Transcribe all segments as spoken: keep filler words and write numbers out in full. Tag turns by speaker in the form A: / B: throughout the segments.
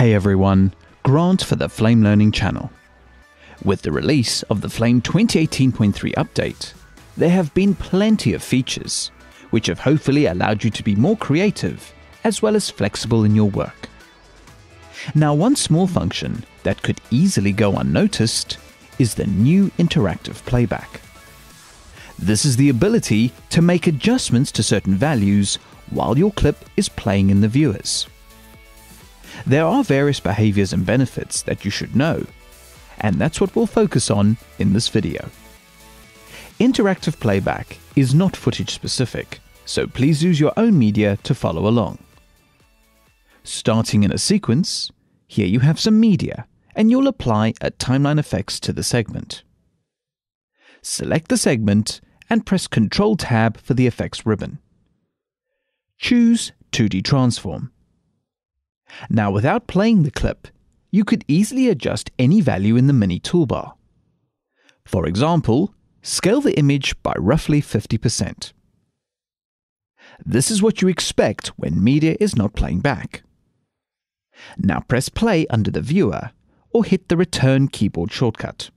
A: Hey everyone, Grant for the Flame Learning channel. With the release of the Flame twenty eighteen point three update, there have been plenty of features which have hopefully allowed you to be more creative as well as flexible in your work. Now, one small function that could easily go unnoticed is the new Interactive Playback. This is the ability to make adjustments to certain values while your clip is playing in the viewers. There are various behaviors and benefits that you should know, and that's what we'll focus on in this video. Interactive Playback is not footage specific, so please use your own media to follow along. Starting in a sequence, here you have some media, and you'll apply a TimelineFX to the segment. Select the segment and press Control Tab for the effects ribbon. Choose two D Transform. Now, without playing the clip, you could easily adjust any value in the mini toolbar. For example, scale the image by roughly fifty percent. This is what you expect when media is not playing back. Now press play under the viewer or hit the return keyboard shortcut.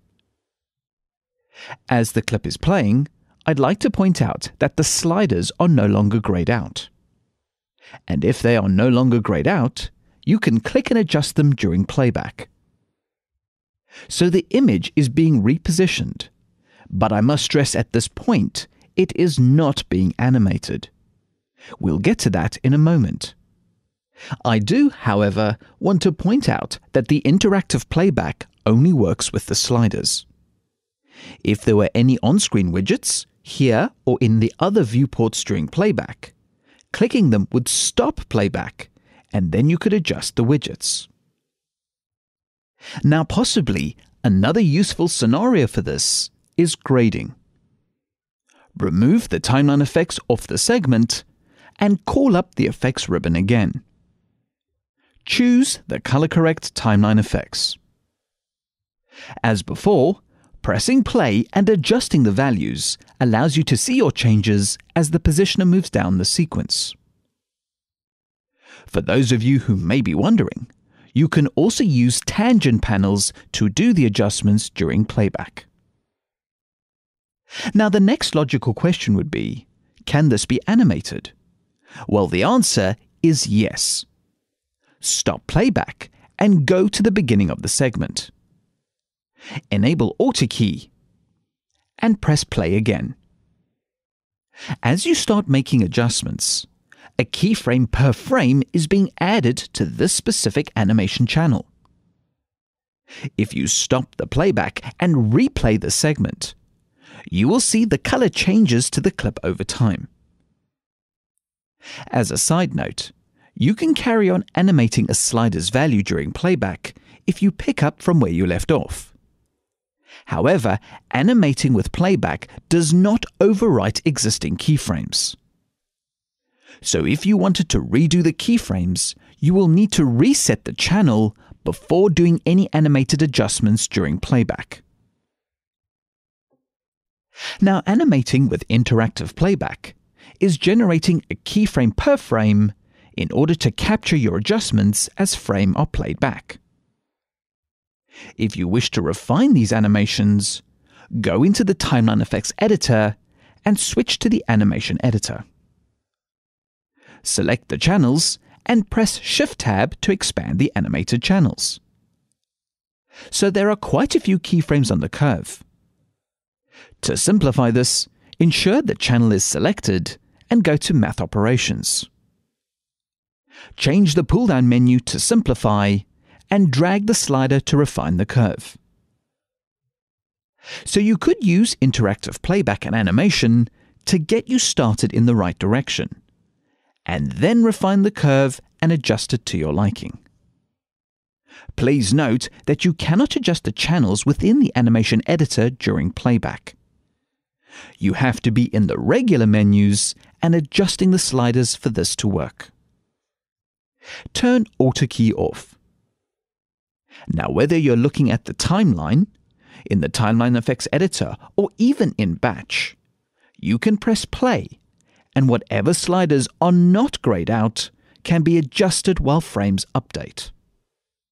A: As the clip is playing, I'd like to point out that the sliders are no longer grayed out. And if they are no longer grayed out, you can click and adjust them during playback. So the image is being repositioned, but I must stress at this point, it is not being animated. We'll get to that in a moment. I do, however, want to point out that the interactive playback only works with the sliders. If there were any on-screen widgets, here or in the other viewports during playback, clicking them would stop playback, and then you could adjust the widgets. Now, possibly another useful scenario for this is grading. Remove the TimelineFX off the segment and call up the effects ribbon again. Choose the color correct TimelineFX. As before, pressing play and adjusting the values allows you to see your changes as the positioner moves down the sequence. For those of you who may be wondering, you can also use tangent panels to do the adjustments during playback. Now, the next logical question would be, can this be animated? Well, the answer is yes. Stop playback and go to the beginning of the segment. Enable Auto Key and press play again. As you start making adjustments, a keyframe per frame is being added to this specific animation channel. If you stop the playback and replay the segment, you will see the color changes to the clip over time. As a side note, you can carry on animating a slider's value during playback if you pick up from where you left off. However, animating with playback does not overwrite existing keyframes. So if you wanted to redo the keyframes, you will need to reset the channel before doing any animated adjustments during playback. Now, animating with interactive playback is generating a keyframe per frame in order to capture your adjustments as frame are played back. If you wish to refine these animations, go into the TimelineFX editor and switch to the animation editor. Select the channels and press Shift-Tab to expand the animated channels. So there are quite a few keyframes on the curve. To simplify this, ensure the channel is selected and go to Math Operations. Change the pull-down menu to Simplify and drag the slider to refine the curve. So you could use interactive playback and animation to get you started in the right direction, and then refine the curve and adjust it to your liking. Please note that you cannot adjust the channels within the animation editor during playback. You have to be in the regular menus and adjusting the sliders for this to work. Turn Auto Key off. Now, whether you're looking at the timeline, in the TimelineFX editor, or even in batch, you can press play, and whatever sliders are not grayed out can be adjusted while frames update.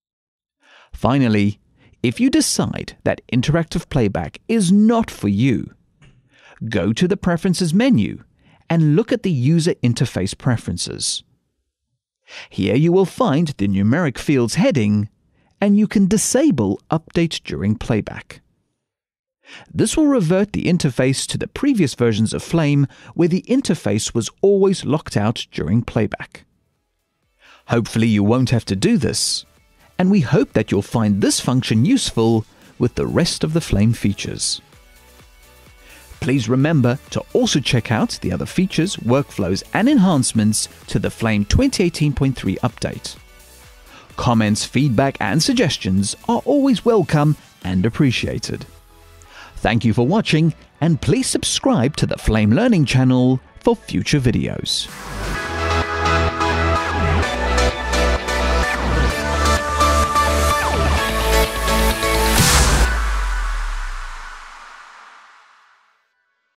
A: Finally, if you decide that Interactive Playback is not for you, go to the Preferences menu and look at the User Interface Preferences. Here you will find the numeric fields heading, and you can disable Update during playback. This will revert the interface to the previous versions of Flame where the interface was always locked out during playback. Hopefully you won't have to do this, and we hope that you'll find this function useful with the rest of the Flame features. Please remember to also check out the other features, workflows and enhancements to the Flame twenty eighteen point three update. Comments, feedback and suggestions are always welcome and appreciated. Thank you for watching, and please subscribe to the Flame Learning channel for future videos.